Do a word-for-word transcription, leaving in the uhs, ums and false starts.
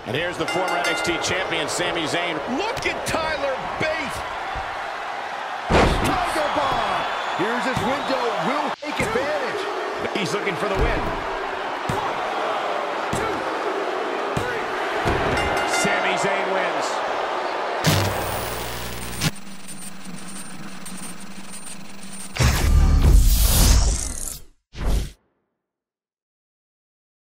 And here's the former N X T champion, Sami Zayn. Look at Tyler Bate. Tiger Bomb. Here's his window. Will take advantage. He's looking for the win.